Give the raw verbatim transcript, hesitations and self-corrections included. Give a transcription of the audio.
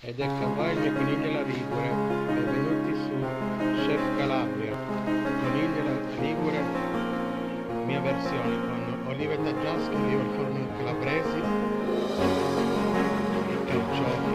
Ed è Cavalli e Coniglia la Ligure, benvenuti su Chef Calabria, Coniglia la Ligure, mia versione con olive taggiasche, olive al forno calabresi e carciofi.